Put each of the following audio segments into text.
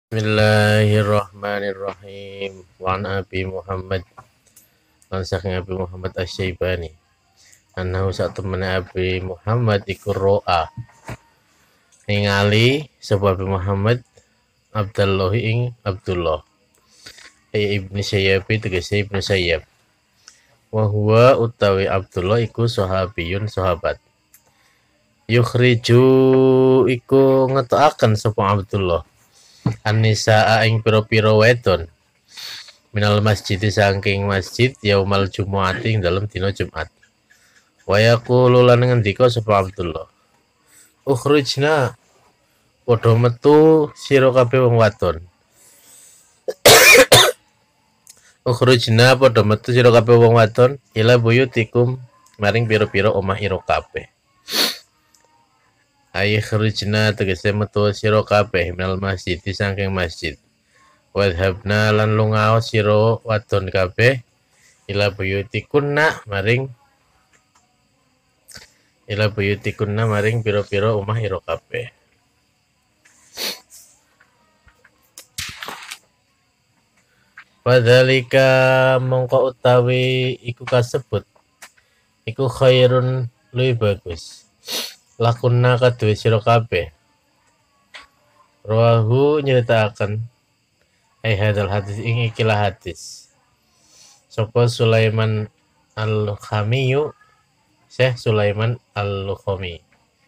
Bismillahirrahmanirrahim. Wa an Abi Muhammad lan saking Abi Muhammad Asy-Syaibani. Annahu sak temene Abi Muhammad iku ro'a ningali sapa Abi Muhammad Abdullah ing Abdullah. Ibnu Sayyab tegese Ibnu Sayyab. Wa huwa utawi Abdullah iku sahabiyun sahabat. Yukhriju iku ngetokaken sapa Abdullah An-nisaa ing pira-pira wedon minal masjid saking masjid yaumal jumuati ing dalem dina Jumat. Wa yaqulu lan ngendika sapa Abdullah, ukhrijna padha metu sira kabeh wong wadon. Ukhrijna padha metu sira kabeh wong wadon ila buyutikum maring pira-pira omah ira kabeh. Ayi khrijna tegese metu sira kabeh minal masjid saking masjid. Wadhabna lan lunga sira wadon kabeh ila buyutikunna maring pira-pira omah ira kabeh. Padhalika mongko utawi iku kasebut iku khairun luwih bagus. Lakunna kaduwe sira kabeh. Rawahu nyritakaken hadal hadis ing ikilah hadis. Sapa Sulaiman Al-Khamiyu, Syekh Sulaiman Al-Khami.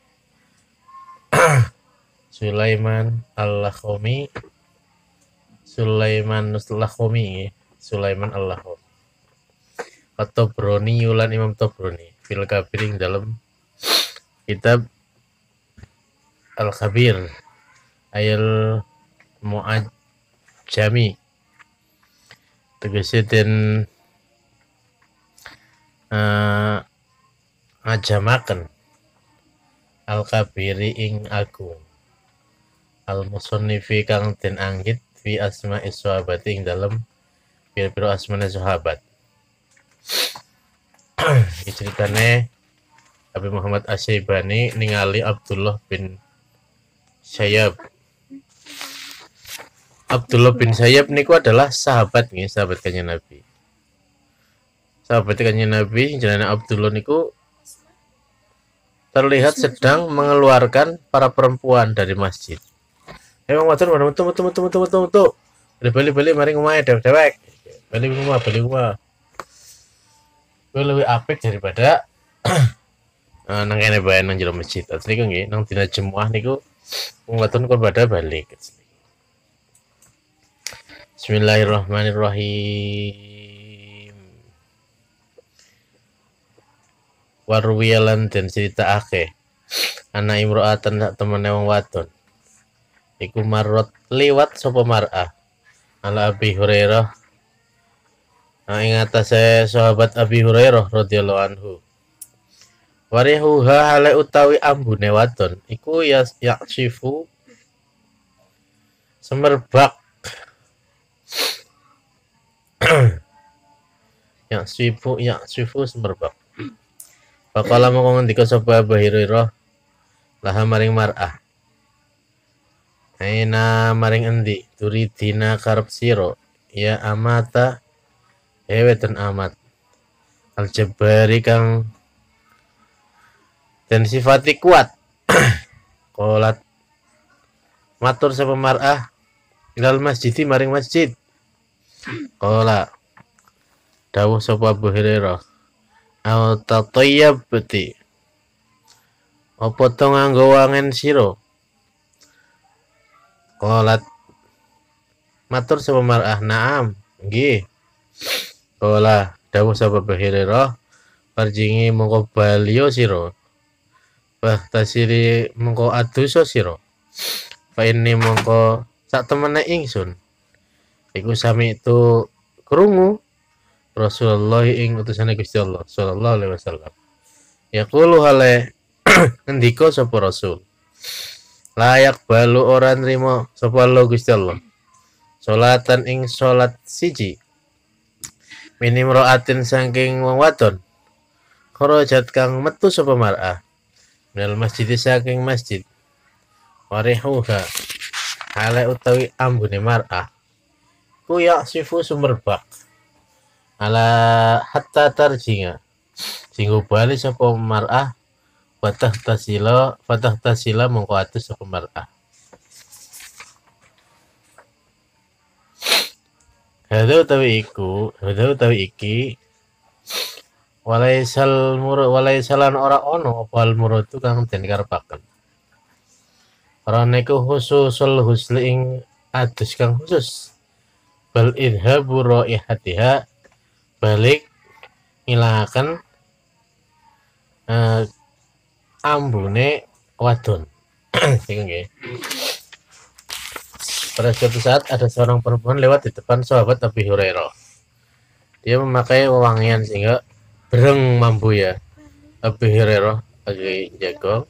Sulaiman Al-Khami, Sulaiman Al-Khami, Sulaiman Al-Khami. At-Tabrani yulan Imam Tabrani fil Kabir ing dalam kitab Al-Khabir ayal Mu'ajjami tegese den ngajamaken Al-Kabiri ing agung Al-Musannifi kang den anggit fi asma'is sahabat ing dalem pira-pira asmane sahabat. Iki ceritane Abi Muhammad Asy-Syaibani ningali Abdullah bin Sayyab. Abdullah bin Sayyab niku adalah sahabat nih, sahabat kanjeng Nabi. Sahabat kanjeng Nabi jenenge Abdullah niku terlihat sedang mengeluarkan para perempuan dari masjid. Emang wajar metu. Bali maring omahe dewek. Bali rumah. Kuwi luwih apik daripada nang kene bae nang jero masjid. Asli ku nggih nang dina Jumat niku wong wadon kon pada balik. Bismillahirrahmanirrahim. Warwiyalan den critakake ana imro'atan sak temene wong wadon. Iku marot liwat sapa mar'ah ala Abi Hurairah. Ing atase sahabat Abi Hurairah radhiyallahu anhu. Warihuha hale utawi ambune wadon iku yaksifu semerbak yaksifu semerbak. Faqala mongko ngendika sapa Abu Hurairah laha maring mar'ah. Aina maring endi turidina karep sira ya amata weton amat al-jabbari kang dan sifati kuat. Qolat matur sapa mar'ah ilal masjidi maring masjid. Qala dawuh sapa Abu Hurairah au tatayyabti apa to nganggo wangen sira. Qolat matur sapa mar'ah na'am nggih. Qala dawuh sapa Abu Hurairah parjingi mongko baliyo sira. Tasiri mongko adosa sira. Fa inni mongko sak temene ingsun iku sami itu krungu Rasulullah ing utusane Gusti Allah sallallahu alaihi wasallam. Yaqulu hale ngendika sapa Rasul. Layak balu ora nrimo sapa Allah Gusti Allah. Salatan ing salat siji. Minim ro'atin saking wong wadon. Kharajat kang metu sapa mar'ah. Minal masjid saking masjid. Warihuha hale utawi ambune mar'ah ku ya sifu sumerbak ala hatta tarjinga sing bali sapa mar'ah fatah tasila mongko atus sapa mar'ah. Hadza utawi iki walaisalan ora ono opal muradu kang den karepaken. Ora niku khususul husli ing adus kang khusus. Bal idhabu raihatiha balik ngilangaken ambune wadon. Iku nggih. Pada suatu saat ada seorang perempuan lewat di depan sahabat Abi Hurairah. Dia memakai wewangian sehingga bereng mampu ya. Abi Hurairah lagi jago.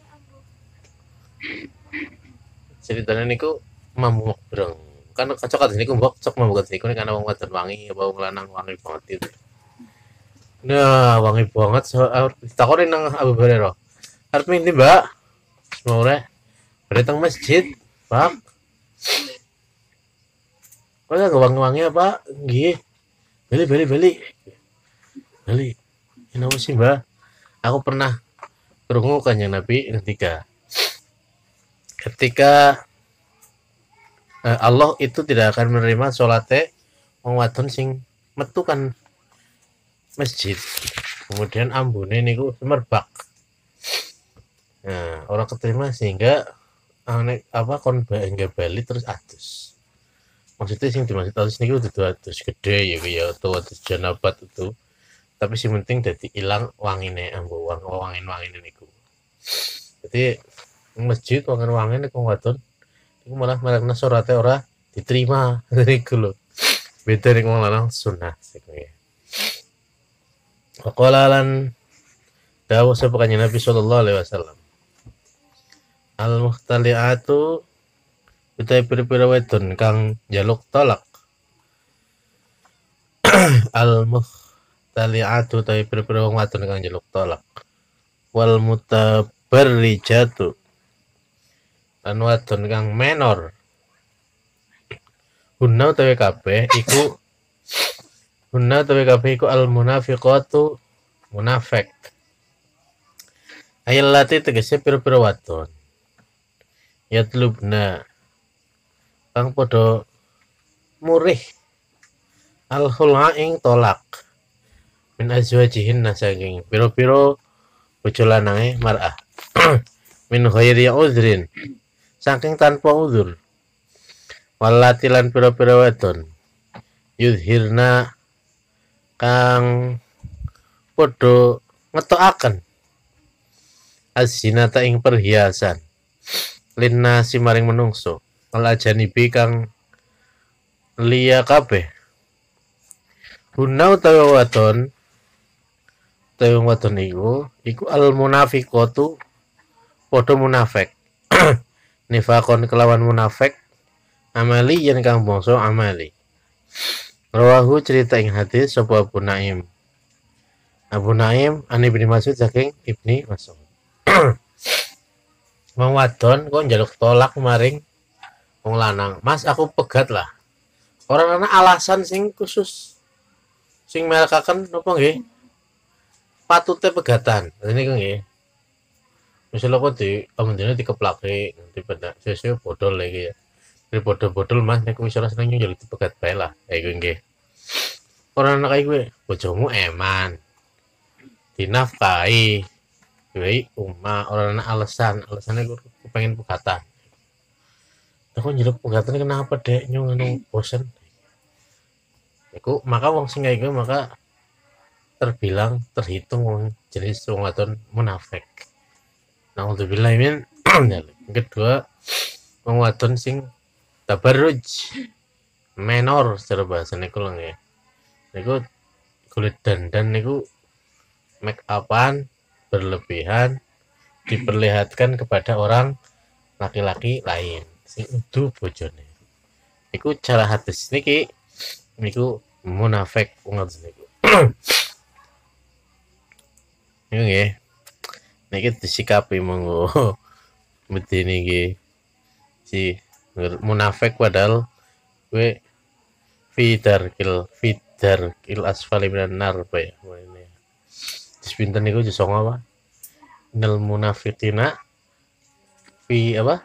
Ceritanya niku mampu bereng. Kan kocok niku mbok cok mampu niku karena wong wadon wangi apa wong lanang wangi banget itu. Nah, wangi banget takone nang Abu Hurairah. Arep ngendi, Mbak? Sore. Datang masjid, Pak. Oh ya wangi-wangi apa? Nggih. Beli. Kenapa sih, Mbak? Aku pernah krungu kanjeng Nabi ketika Allah itu tidak akan menerima salate wong wadon sing metu kan masjid. Kemudian ambune niku semerbak. Nah, orang keterima sehingga kon bali terus adus. Maksudnya sing dimaksud adus niku dudu adus gede ya atau adus janabat itu. Tapi sing penting dadi ilang wangine wangin-wangine niku. Jadi masjid wangen-wangen niku wadon niku malah marakna surate ora diterima niku lho. Beda niku wong lanang sunah niku. Qalalan dawuh sapa kanjeng Nabi sallallahu alaihi wasallam. Al-muhtali'atu utai pira-pira wedon kang njaluk tolak. Al-muhtali'atu utai pira-pira wong wadon kang njaluk tolak. Wal mutabarrijatu lan wadon kang menor. Hunna utawi kabeh iku al-munafiqatu munafik. Ayallati tegese pira-pira wadon. Yatlubna kang padha murih al-khul'a ing tolak min azwajihin saking pira-pira bojo lanange mar'ah min ghairi uzrin saking tanpa uzur walati lan pira-pira wadon yudhirna kang padha ngetokaken az-zinata ing perhiasan linna si maring menungso al-ajanibi kang liya kabeh. Hunna utawi wadon iku al-munafiqatu padha munafik. Nifakon kelawan munafik amali yen kang bangsa amali. Rawahu cerita ing hadis sapa Abu Naim Ani Ibnu Mas'ud saking Ibni Mas'ud. Wong wadon kok njaluk tolak maring wong lanang. Mas aku pegat lah. Orang ana alasan sing khusus. Sing merekaken napa nggih? Patute pegatan. Niku nggih. Misale kok amendene dikeplake nanti pada sesuk bodol iki ya. Dari bodol-bodol Mas nek wis ora seneng njaluk dipegat bae lah. Iku nggih. Ora ana kaya kowe, bojomu eman. Dinafkahi. Wei orang alasannya gue pengen pegatan. Aku njaluk pegatan kenapa dek nyung anu bosen. Iku maka wong sing iku maka terhitung wong jenis wong wadon munafik. Nauzubillah min kedua wong wadon sing tabarruj menor secara bahasa niku lho nggih. Niku kulit dandan niku make upan berlebihan diperlihatkan kepada orang laki-laki lain sing udu bojone. Iku cara hadis niku munafik ngoten niku. Niku nggih. Niki disikapi monggo medeni nggih. Si munafik padahal we fidarkil asfali minan nar apa ya ini sepinten niku jisong apa nil munafiqina fi apa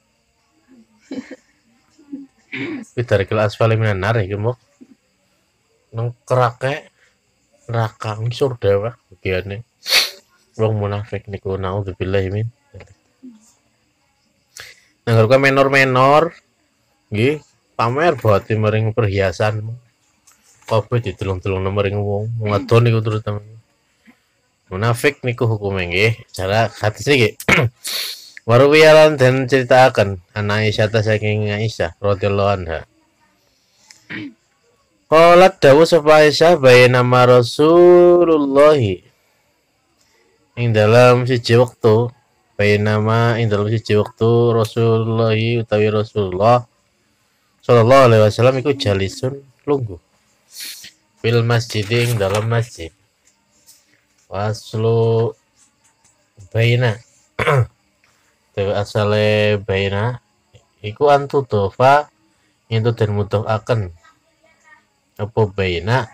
fidarkil asfali minan nar iki mau nang kerake neraka surga Pak bagiane wong munafik niku naudzubillah min nang menor-menor nggih pamer bati maring perhiasan kabeh ditulung-tulung maring wong wadon niku terutama munafik niku hukume nggih cara hadis iki waruwiyalan dan ceritakan anak Aisyah saking Aisyah radhiyallahu anha qalat dawu sapa Aisyah nama Rasulullah ing dalam siji wektu nama ing dalam siji wektu Rasulullah utawi Rasulullah sallallahu alaihi wasallam iku jalisun lungguh fil masjid ing dalam masjid waslu baina dewe asale baina iku antu dofa itu dan mudah akan apa baina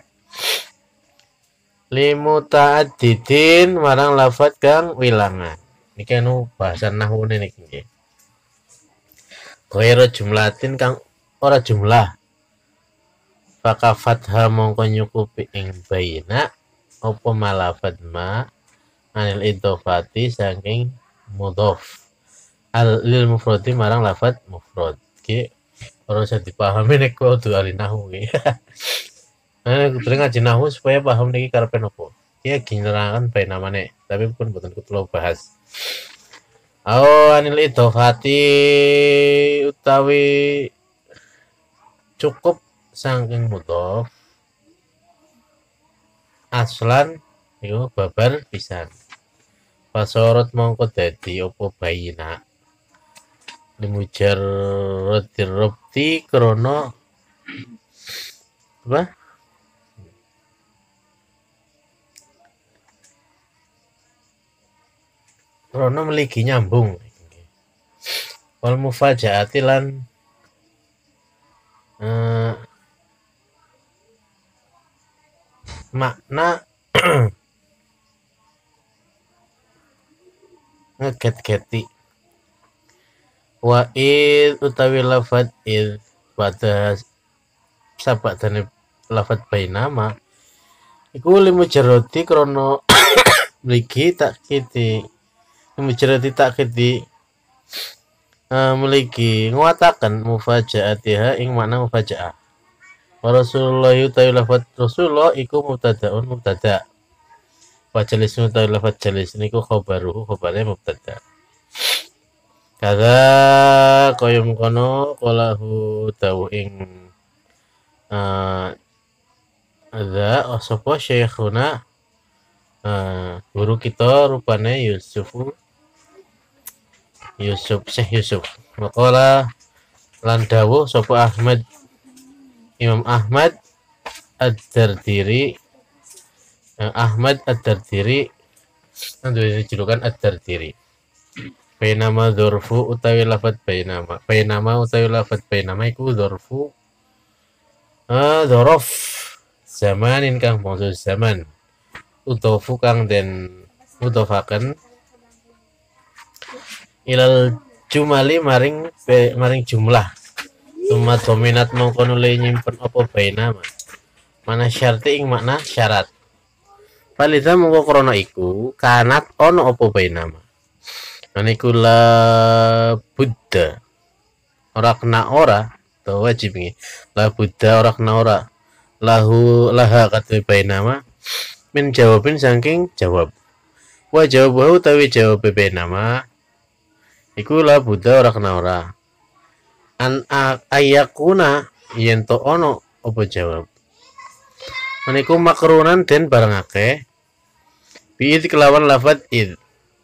limu ta'addidin marang lafat kang wilangan niki anu bahasa nahwune niki nggih ghairu jumlatin kang ora jumlah fakafatha mongko nyukupi ing baina apa malafat ma anil idhofati saking mudhof al lil mufradi marang lafat mufrad ki ora usah dipahami nek kudu ahli nahwu ki kudu ngaji nahwu supaya paham niki karepe napa ya ginerangan bae namane tapi pun boten kudu bahas anil idhofati utawi cukup saking mudhof aslan iku babar pisan pasorot mongko dadi apa bayina limujar dirobti krono apa krono meligi nyambung wal mufajaati lan makna ngeget-geti wa id utawi lafad id pada sabadane lafad bainama iku limujarrati krono mligi takkiti limujarrati takkiti mligi nguataken mufajaatiha ing makna mufajaah Rasulullah utawi lafad Rasulullah iku mubtadaun mubtada wa jalis utawi lafad jalis niku khabaruhu khabare mubtada kada kaya mengkono qalahu dawu ing ada sapa syekhuna guru kita rupane Syekh Yusuf maqala lan dawuh sapa Ahmad Imam Ahmad Ad-Dardiri Ahmad Ad-Dardiri duwe julukan Ad-Dardiri bainama dzarfu utawi lafat bainama utawi lafat bainama iku dzarfu dzaraf zamanin kang bangsa zaman utofu kang den utofaken ilal jumali maring jumlah Tuma dominat mongko nuli nyimpen apa bainama mana syarti ing makna syarat palidha mongko krana iku kanat ono apa bainama niku la buddha ora kena ora to wajib iki la buddha ora kena ora laha kate bainama min jawabin saking jawab wa jawabu utawi jawab bainama iku la buddha ora kena ora an ayakuna yen to ono apa jawab meniku makrunan den barengake bi kelawan lafaz id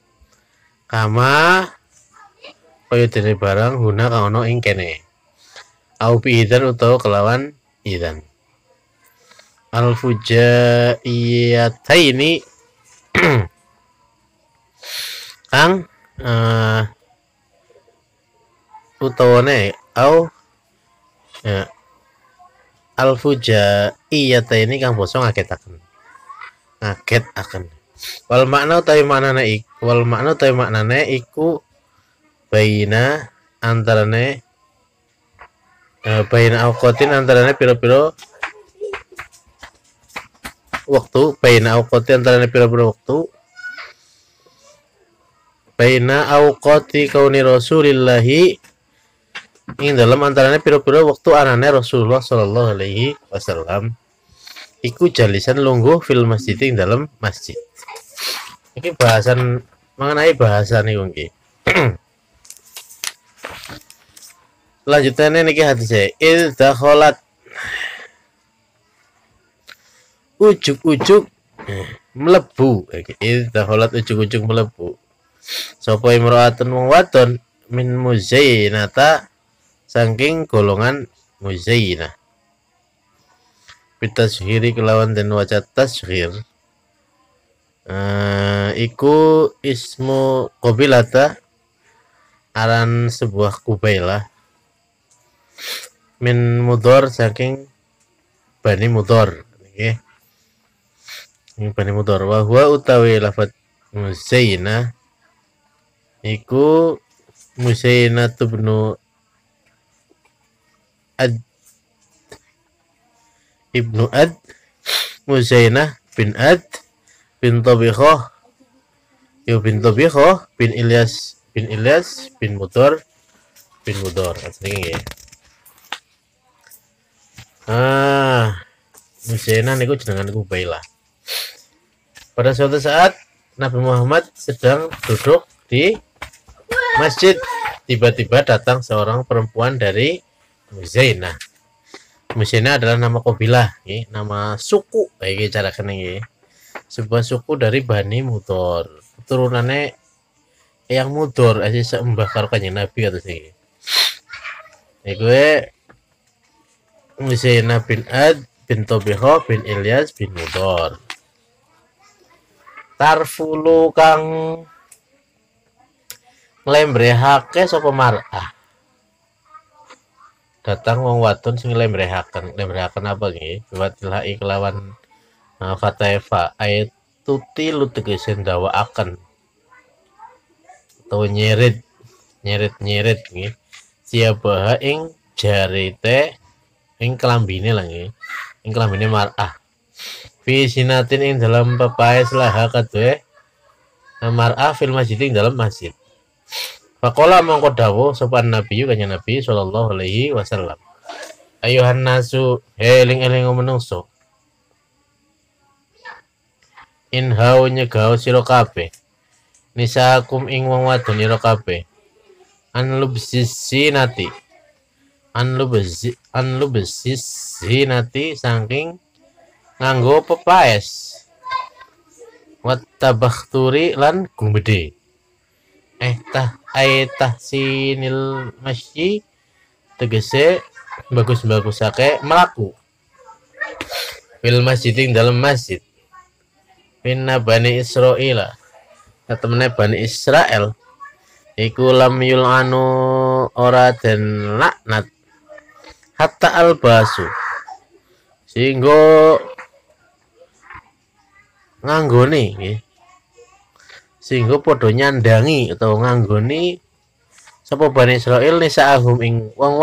kama kaya dene barang guna kang ono ing kene au bi idzan utawa kelawan idzan al fujaiyataini kang utawane au ya, alfujaiyata ini kang basa ngagetaken. Ngaget akan. Wal makna utawi maknane iku baina antarane baina auqatin antarane pira-pira waktu, baina auqatin antarane pira-pira waktu, baina auqati kauni rasulillahi ing dalam antarane pira-pira waktu anane Rasulullah sallallahu alaihi wasallam iku jalisan lungguh fil masjid ing dalam masjid. Iki bahasan mengenai bahasa nih nggih. Lanjutannya niki hadis dakhalat ujuk-ujuk mlebu. Dakhalat ujuk-ujuk mlebu. Sapa imra'atun wong wadon min muzayyinata saking golongan muzayyinah. Bitashhiri kelawan den waca tashhir. Iku ismu qabilata aran sebuah kubailah min mudor saking Bani Mudor nggih. Bani Mudor wa huwa utawi lafaz muzayyinah iku Muzayyinah ibnu Ad ibnu Ad Muzayyinah bin Ad bin Tabikhah bin Tabikhah bin Ilyas bin Mudor asline nggih. Muzayyinah niku jenengan Kubailah. Pada suatu saat Nabi Muhammad sedang duduk di masjid, tiba-tiba datang seorang perempuan dari Muzayyinah. Muzayyinah adalah nama kabilah, nama suku, kayak cara keneng, sebuah suku dari Bani Mudor, turunannya yang Mudor, aja sembah karo kanjeng Nabi atau sih. Gue Muzayyinah bin Ad bin Tabikhah bin Ilyas bin Mudor. Tarfulu kang nglembrehake sapa mar'ah. Datang wong wadon sing nglembrehake apa nggih? Watilai kelawan fataifa ayat tuti lu tegese ndawakaken atau nyerit nggih. Siapa ing jarite ing kelambine lah nggih. Ing kelambine mar'ah. Fi sinatin ing dalam pepaes laha kadue mar'ah fil masjid ing dalam masjid. Faqala mongko dawuh sopan Nabi kanjeng Nabi sallallahu alaihi wasallam. Ayuhan nasu eling-eling menungso. In hau nyegao sira kabeh. Nisakum ing wong wadon ira kabeh. An lubsisinati. An lubsisinati saking nganggo pepaes. Wat tabakhturi lan gumedhe. Sinil masyi tegese bagus-bagusake melaku fil masjiding dalam masjid pinna Bani Israil tetemene Bani Israel iku lam yul'anu ora den laknat hatta albasu sehingga nganggone nggih sehingga padha nyandangi atau nganggoni sapa Bani Israil nisaahum ing wong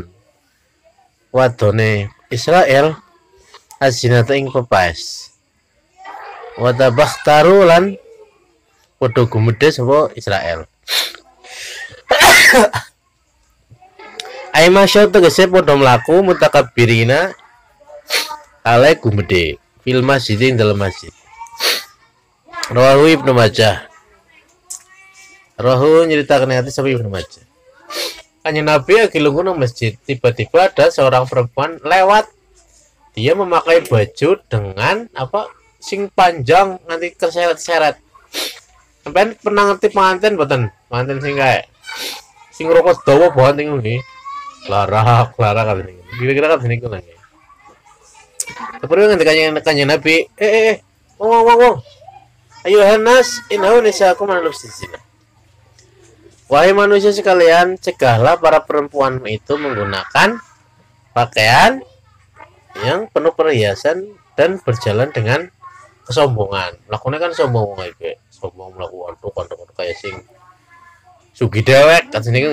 wadone Israel azinata ing pepaes wa tabakhtaru lan padha gumedhe sapa Israel. Ai masya tegese padha mlaku mutakabbirina ale gumedhe fil masjid ing dalam masjid. Rawahu Ibnu Majah. Rahu nyeritakan hadis sampai Ibnu Majah. Kanjeng Nabi lagi lungguh nang masjid, tiba-tiba ada seorang perempuan lewat. Dia memakai baju dengan apa? Sing panjang nanti terseret-seret. Sampai pernah ngerti pengantin boten? Pengantin sing kae. Sing rokok dawa banget ini. Larak kan ini. Kira-kira kan niku nang. Kemudian kanjeng Nabi, wong. Ayuhan nas innahu nisaakum an lubsizina. Wahai manusia sekalian, cegahlah para perempuan itu menggunakan pakaian yang penuh perhiasan dan berjalan dengan kesombongan. Lakunya kan sombong kayak sombong melakukan tuh kontok kayak sing sugi dewek kan sini kan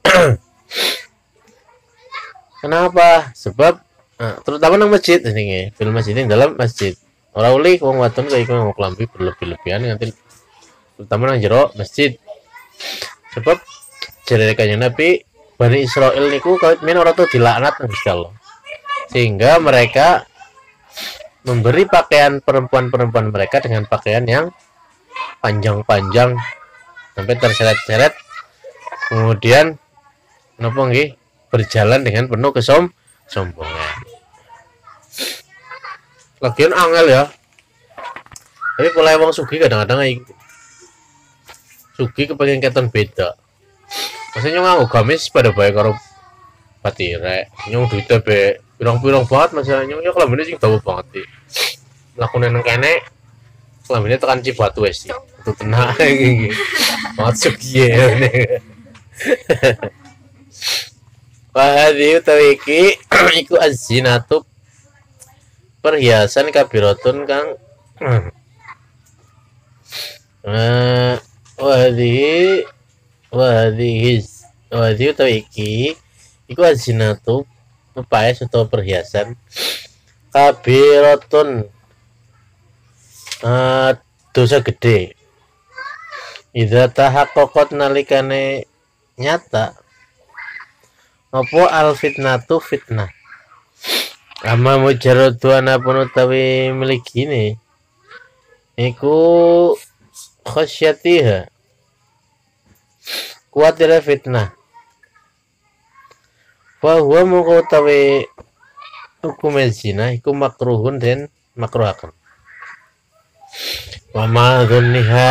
Kenapa? Sebab terutama nang masjid ini film masjid ini dalam masjid. Orang uli wong wadon kayak mau kelambi berlebih-lebihan nanti terutama nang jero masjid. Sebab ceritanya Nabi Bani Israel niku kawit men ora tuh dilaknat nang Gusti Allah. Sehingga mereka memberi pakaian perempuan-perempuan mereka dengan pakaian yang panjang-panjang sampai terseret-seret. Kemudian napa nggih berjalan dengan penuh kesombongan. Lagian angel ya. Tapi mulai wong sugih kadang-kadang iki Sugi kepengen keton beda. Maksudnya nganggo gamis pada bae karo patire. Nyong duite be pirang-pirang banget masalahnya ya kelambine sing dawa banget iki. Lakune nang kene kelambine tekan Cibatu wis sih. Itu tenang iki. Banget sugi ya. Wahadi utawi iki iku az-zinatu perhiasan kabiratun kang wahdi utawi iki iku az-zinatu pepaes atau perhiasan kabiratun dosa gede. Idza tahaqqaqat nalikane nyata apa al fitnatu fitnah ama mujarradu anapun utawi miligine iku khasyatiha kuatir fitnah bahwa mongko utawi hukum zina iku makruhun dan makruhaken wa ma dzunniha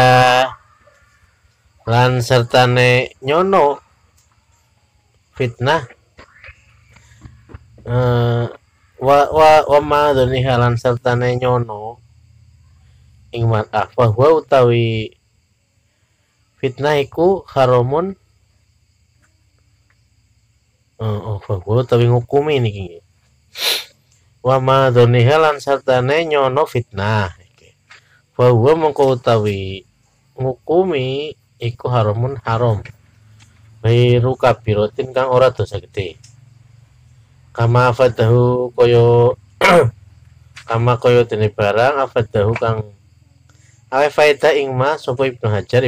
lan sertane nyono fitnah wa ma dzunniha lan sertane nyono ing mar'ah bahwa utawi fitnah iku haramun bahwa utawi ngukumi niki wa ma dzunniha lan sartane nyono fitnah bahwa mengko utawi ngukumi iku haramun haram bairu kabiratin kang ora dosa gede kama afadahu koyo kama koyo dene barang afadahu kang awe faedah ing ma sapa Ibnu Hajar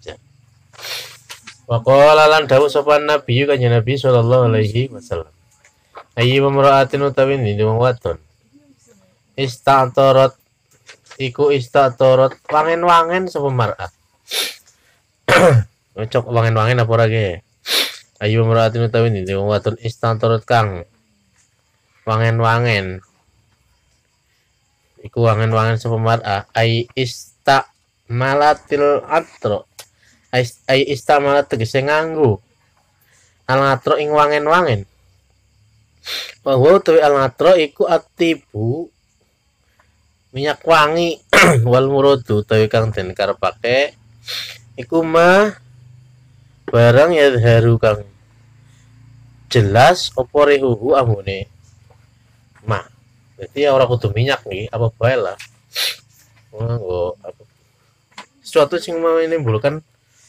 wa qala lan dawuh sapa nabi kanjeng Nabi sallallahu alaihi wasallam ayi pemraatin utawi ndi wong wadon istatarat iku istatarat wangen-wangen sapa mar'ah cocok wangen-wangen apa ora ge ayu pemraatin utawi ndi wong wadon istatarat kang wangen-wangen iku wangen-wangen sapa mar'ah ai malatil atro ai istamalat tegese nganggo al-atro ing wangen-wangen bahwa utawi al-atro iku atibu minyak wangi wal muradu utawi kang den karepake iku mah barang ya haru kang jelas opo rihuhu ambune mah jadi ora kudu minyak nih apa bae lah nganggo sesuatu sing mau menimbulkan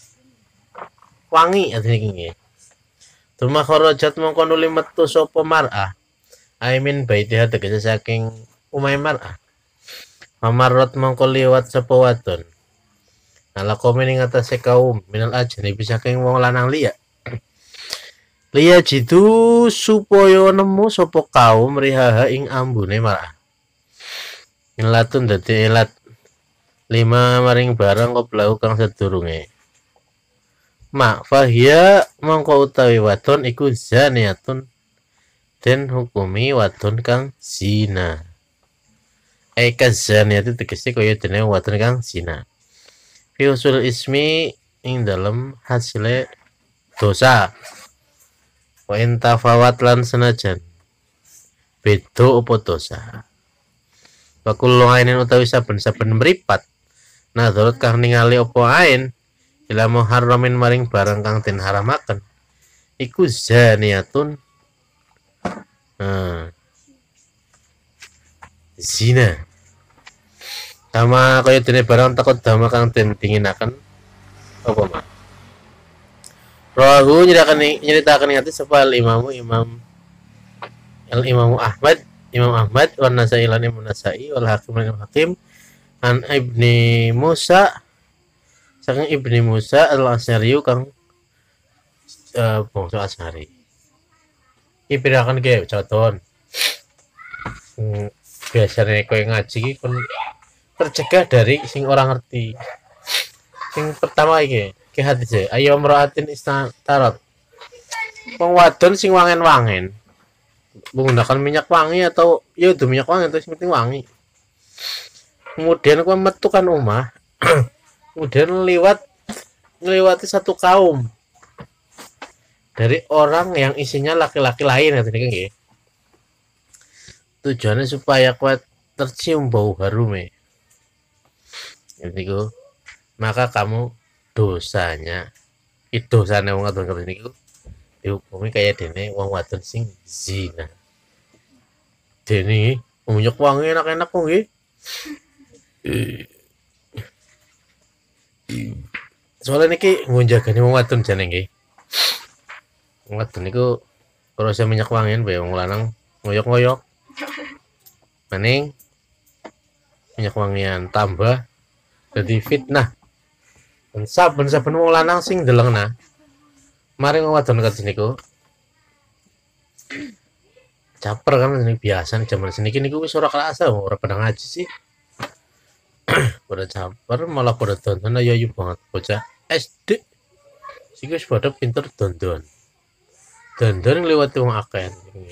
wangi artinya gini. Tuma kharajat mongko nuli metu sapa mar'ah. Aimin baitiha tegese saking umay mar'ah. Mamarrat mongko liwat sapa wadon. Ala komen ing atase kaum minal ajnabi saking wong lanang liya. Liya jitu supaya nemu sapa kaum rihaha ing ambune mar'ah. Ilatun dadi ilat lima maring barang qoblahu kang sedurunge ma fahya mongko utawi wadon iku zaniatun den hukumi wadon kang zina eka zaniatu tegese kaya dene wadon kang zina fi usul ismi ing dalem hasile dosa wa intafawat lan senajan beda apa dosa bakul ainin utawi saben-saben mripat nadharat kang ningali apa ain ila muharramin maring barang kang den haramaken iku zaniatun zina. Sama kaya dene barang takut dama kang den dinginaken apa mah. Rahu nyeritakan ngati sepal imamu imamu Ahmad wa Nasai lan Imam Nasai wal Hakim an Ibni Musa saking Ibni Musa al-Asy'ari kang bangsa Asy'ari. Iki pirakan ge contoh. Biasanya kowe ngaji iki kon tercegah dari sing orang ngerti. Sing pertama iki ki hadis ayo mraatin istatarot. Wong wadon sing wangen-wangen menggunakan minyak wangi atau ya itu minyak wangi atau penting wangi. Kemudian aku metu kan omah. Kemudian melewati satu kaum dari orang yang isinya laki-laki lain katanya nggih. Tujuannya supaya kuat tercium bau harume. Jadi maka kamu dosanya wong wadon niku dihukumi kayak dene wong wadon sing zina. Dene minyak wangi enak-enak kok nggih. Soalnya niki ngunjagani wong wadon jane nggih. Wong wadon niku proses minyak wangian bae wong lanang ngoyok-ngoyok. Maning minyak wangian tambah jadi fitnah. Saben-saben wong lanang sing delengna mari wong wadon kados niku caper kan ini biasa nih zaman seniki niku wis ora kerasa ora pada ngaji sih. Pada caper malah pada tonton ayo banget bocah SD sing wis pada pinter dondon ngliwati wong akeh.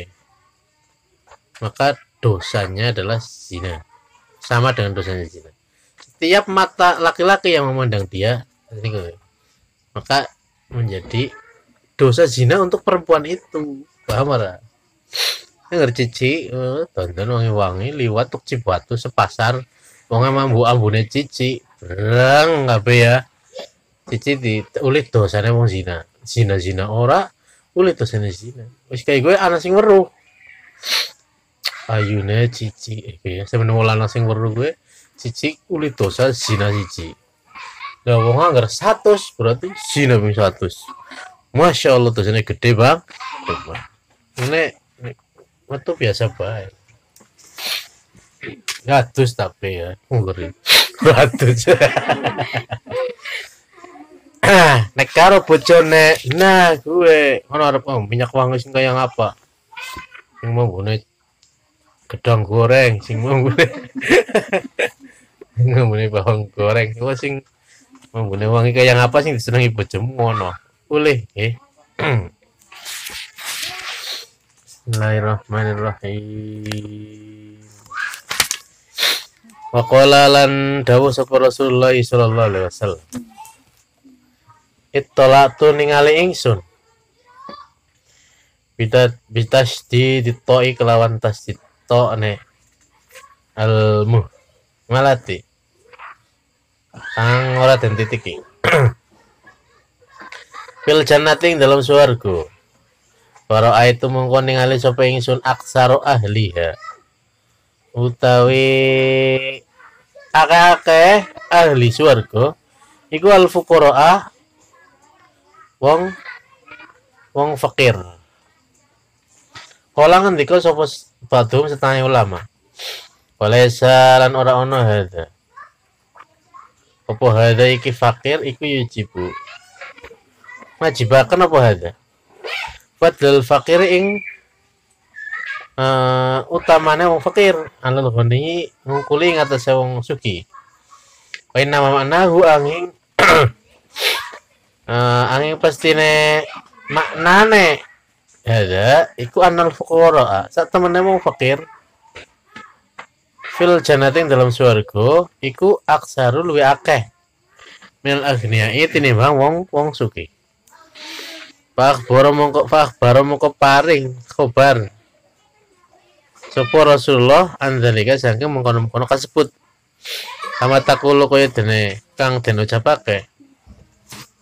Maka dosanya adalah zina, sama dengan dosanya zina. Setiap mata laki-laki yang memandang dia maka menjadi dosa zina untuk perempuan itu. Paham ora? Ngerti cici tonton wangi-wangi liwat tuk Cibatu sepasar wong mambu ambune cici berang ngabe ya cici di ulit dosane wong zina ora ulit dosane zina wis kayak gue ana sing weruh ayune cici ya sebenarnya wong lanang sing weruh gue cici ulit dosa zina cici lah wong anggar 100 berarti zina ping 100. Masya Allah dosane gede bang ini metu biasa baik. Ratus tapi ya ngeri. Ratus. Nek karo bojone, nah gue ono arep minyak wangi sing kaya apa? Sing mau ngene gedang goreng, sing mau ngene. Ngene bawang goreng, kok sing mau ngene wangi kaya apa sing disenengi bojomu ngono. Boleh, Bismillahirrahmanirrahim. Wa qala lan dawuh sapa Rasulullah sallallahu alaihi wasallam. Ittala'tu ningali ingsun. Bitasdi ditoi kelawan tasdid to ne almu malati. Kang ora den titiki. Fil jannating dalam swarga. Para itu mongko ningali sapa ingsun aksaro ahliha utawi akeh ahli swarga iku al fuqara wong fakir. Kala ngendika sapa badum setengah ulama. Walesa lan ora ono hada. Apa hada iki fakir iku yujibu. Majibaken apa hada? Padahal fakir ing utamane wong fakir alal ghani ngungkuli ngatasé wong sugih. Kain nama maknahu angin angin pastine maknane ada iku anal fuqara sak temene wong fakir fil jannatin dalam swarga iku aksaru luwi akeh minal aghniyai tinimbang wong sugih. Baru mongko paring khobar sapa Rasulullah andzalika saking mengkono-mengkono kasebut sama takulu kaya dene kang den ucapake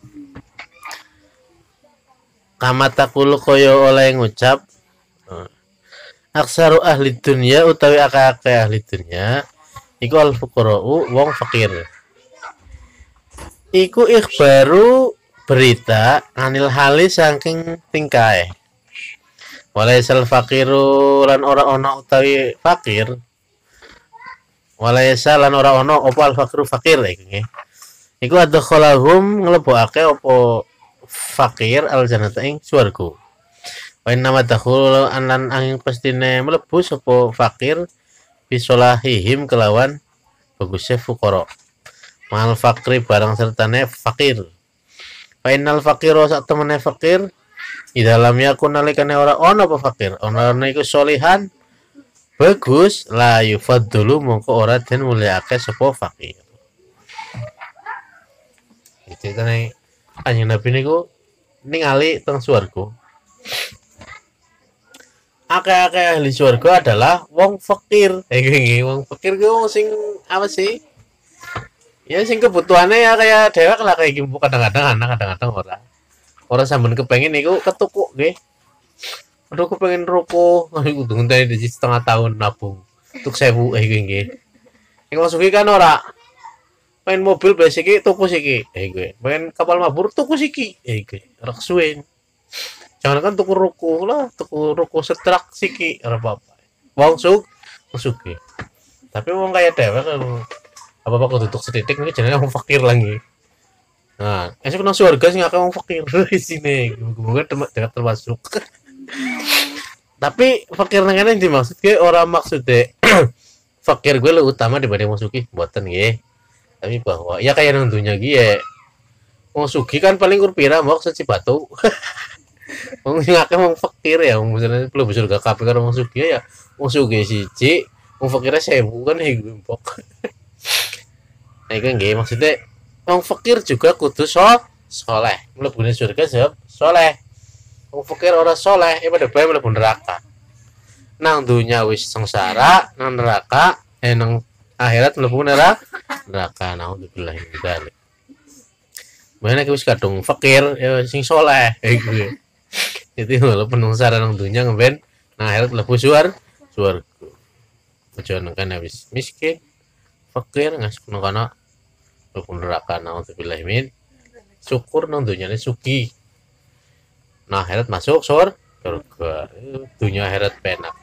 kama takulu kaya oleh ngucap aksaru ahli dunya utawi akeh ahli dunya iku al fuqara'u wong fakir. Iku ikhbaru berita anil hali saking tingkae. Walaisal fakiru lan ora ana utawi fakir. Walaisa lan ora ana apa al fakiru fakir iku nggih. Iku adkhalahum nglebokake apa fakir al jannata ing swarga. Wa inna madkhul lan angin pastine mlebu sapa fakir bisolahihim kelawan bagusnya fuqara. Mal fakri barang sertane fakir. Fa innal faqira sak temene fakir di dalamnya aku nalikane ora ono apa fakir. Ono iku solihan bagus la yufaddulu mongko ora den mulyakake sapa fakir. Itu tane anjing Nabi niku ningali teng swarga. Akeh-akeh ahli surga adalah wong fakir. Wong fakir ku wong sing apa sih? Ya sing kebutuhannya ya kayak dewek lah kayak gitu kadang-kadang anak kadang-kadang orang sampean kepengen niku ketukuk nggih. Aduh kepengen rokok, aku ngenteni di setengah tahun nabung. Tuk 1000 nggih. Ing masuki kan ora. Main mobil besiki tuku siki. Gue. Main kapal mabur tuku siki. Gue. Ora kesuwen. Jangan kan tuku ruko lah, tuku ruko setrak siki ora apa-apa. Wong suki. Tapi wong kaya dewek kan apa-apa kudu tutuk setitik ini jenenge wong fakir lagi. Nah, esuk nang surga sing akeh wong fakir di sini. Mungkin termasuk. Tapi fakir nang ngene dimaksud ge ora maksude fakir gue lebih utama dibanding wong sugih mboten nggih. Tapi bahwa ya kayak nang dunya ge wong sugih kan paling kurpira mbok seci batu. Wong sing akeh wong fakir ya, wong misalnya belum surga kabeh karo wong sugih ya. Wong sugih siji, wong fakire 1000 kan iku mbok. Nah, iku nggih maksudnya wong fakir juga kudu soleh. Mlebune surga sebab soleh. Wong fakir ora soleh, ya pada bae mlebu neraka. Nang dunya wis sengsara, nang neraka nang akhirat mlebu neraka. Naudzubillah min dzalik. Mana wis kadung fakir ya sing soleh iku. Jadi walaupun sengsara nang dunya ngeben nang akhirat mlebu swarga. Aja nang kana wis miskin, fakir ngasuk nang kana mlebu neraka. Naudzubillah min. Syukur nang dunyane sugih. Nah, akhirat masuk surga. Dunia akhirat penak.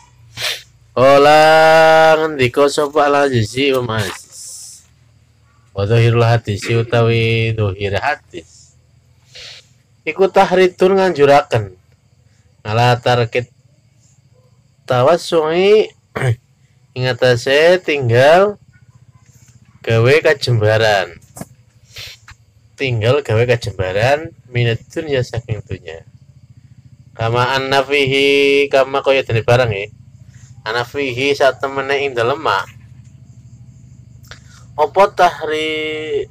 Ola ngendika sapa al-Azizi wa Aziz. Wa dhahirul hadisi utawi dhahir hadis. Iku tahridun nganjuraken. Ala target tawassu'i ing atase tinggal gawe kajembaran. Tinggal gawe kajembaran minat dunya saking dunya. Kama annafihi kama kaya dene barang anafihi sak temene ing dalem mak apa tahri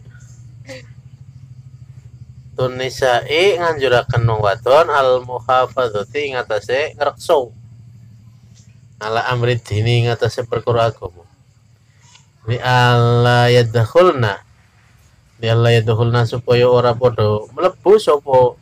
tunisai nganjuraken wong wadon al muhafadzati ing atase ngrekso ala amri dini ing atase perkara agama li alla yadkhulna supaya ora padha mlebu sapa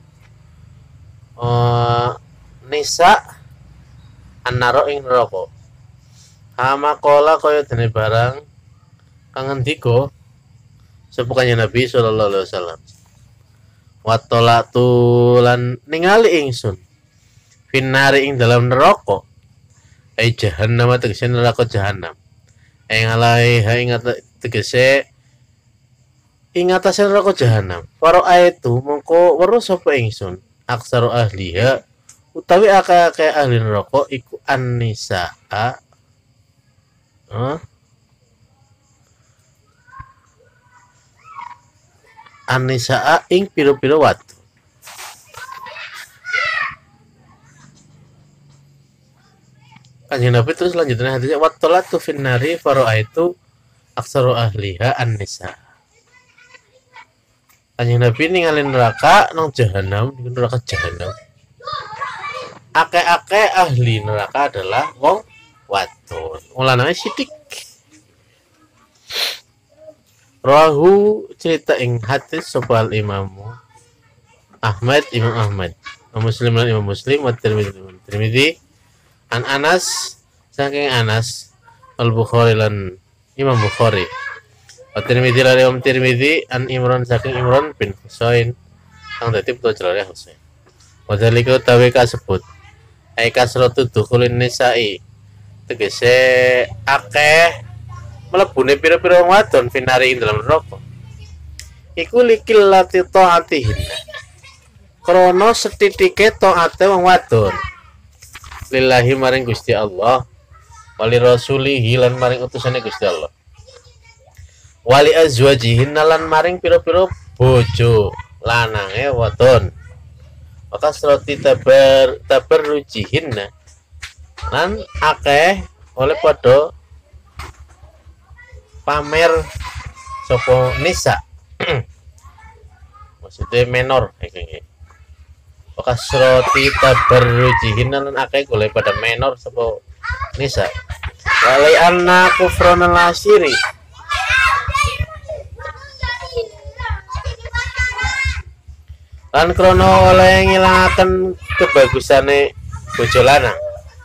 nisa annaro ing neraka. Ama kola kaya dene barang kang ngendika sapa kanjeng Nabi sallallahu alaihi wasallam. Watolatu lan ningali ingsun finari ing dalam neraka. Ai jahannam tegese neraka jahanam. Ing alaiha ing tegese ing atase neraka jahanam. Para itu mongko weruh sapa ingsun aksaru ahliha utawi akeh ahli neraka iku an-nisaa an-nisaa ing pira-pira watu. Kanjeng Nabi terus lanjutnya hadisnya watolatu finnari faraitu aksaru ahliha an-nisaa. Kanjeng Nabi ningali neraka nang jahanam, neraka jahanam. Akeh-akeh ahli neraka adalah wong wadon. Wong lanang sithik. Rahu cerita ing hadis sapa Imam Ahmad. Muslim lan Imam Muslim, wa Tirmidzi an Anas saking Anas, al Bukhari lan Imam Bukhari, wa Tirmidzi lan Imam Tirmidzi an Imran saking Imran bin Husain kang dadi putra jelare Husain. Wa dzalika utawi kasebut ai kasratu dukhulin nisa'i tegese akeh mlebune pira-pira wong wadon finari ing dalam neraka iku likil lati taatihin krana setitike taate wong wadon lillahi maring Gusti Allah wali rasulihi lan maring utusane Gusti Allah wali azwajihin lan maring pira-pira bojo lanange wadon maka seroti tabarrujihin lan akeh oleh padha pamer sapa nisa maksudnya menor iki kasroti tabarrujihin lan akeh golek pada menor sapa nisa walai anna kufrana lasiri lan krono oleh ngilangaken kebagusane bojo lanang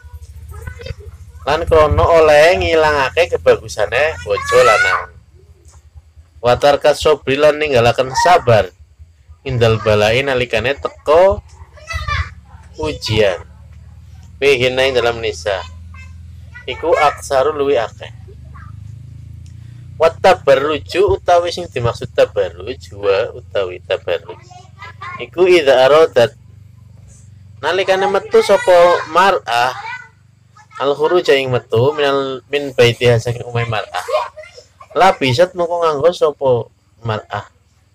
lan krono oleh ngilangake kebagusane bojo lanang watar kasobri lan ninggalaken sabar indal balai nalikane teko ujian pihina ing dalam nisa iku aksaru luwi akeh wat tabarruju utawi sing dimaksud tabarruj wa utawi tabarruj iku idza aradat nalikane metu sapa mar'ah al khuruj ing metu min baitiha saking umay mar'ah la bisat mengko nganggo sapa mar'ah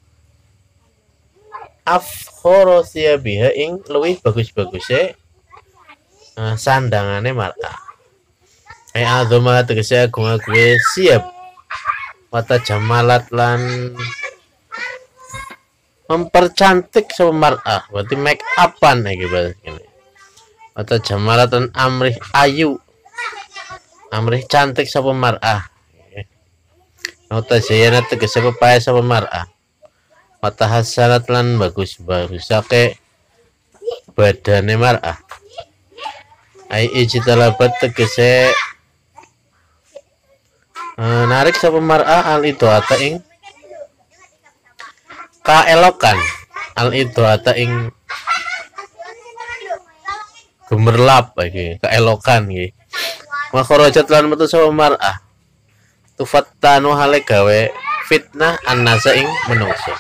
afkhara siyabiha ing luwih bagus-baguse sandangane mar'ah ai azama tegese agung-agunge siap wata jamalat lan mempercantik sapa mar'ah berarti make upan iki bahasa kene wata jamalat lan amrih ayu amrih cantik sapa mar'ah wata zayana tegese pepae sapa mar'ah mata hasanat lan bagus-bagusake badane mar'ah ai ijtalabat tegese narik sapa mar'ah al idoata ing kaelokan al idoata ing gemerlap iki kaelokan iki makharajat lan metu sapa mar'ah tufattanu hale gawe fitnah annasa ing menungso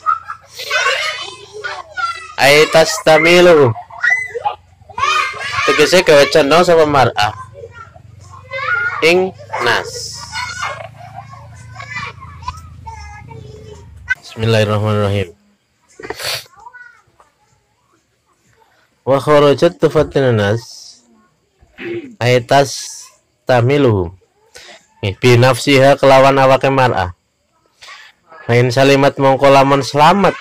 ai tastamilu tegese gawe cendong sapa mar'ah ing nas. Bismillahirrahmanirrahim. Wa kharajat tufatin nas ai tastamilu bi nafsiha kelawan awake mar'ah main salimat mongko lamun selamat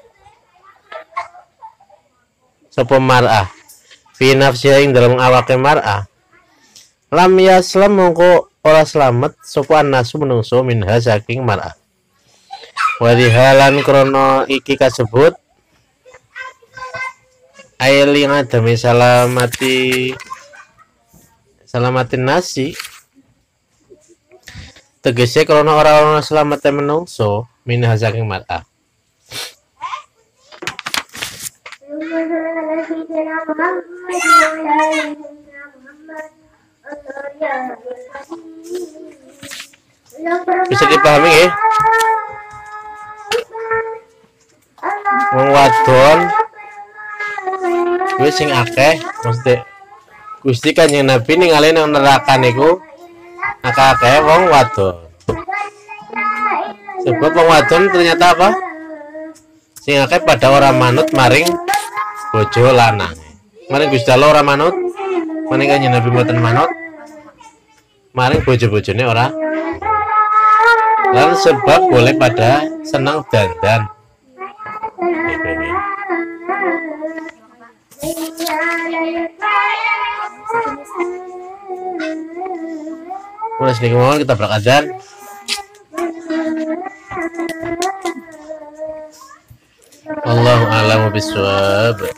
sapa mar'ah fi nafsiha ing dalam awake mar'ah lam yaslam mongko ora selamat sapa annasu menungso minha saking mar'ah wadihalan krono iki kasebut aili ngadami salamatin nasi tegese krono ora selamate menungso minha saking mar'ah bisa dipahami ya wong wadon wis sing akeh mesti Gusti Kanjeng Nabi ningali nang neraka niku akeh wong wadon sebab wong wadon ternyata apa sing akeh pada ora manut maring bojo lanang maring Gusti Allah ora manut maring Kanjeng Nabi mboten manut maring bojo-bojone ora lan sebab boleh pada senang dandan mulai sedikit mohon kita beradzan. Allahu a'lamu bishawab.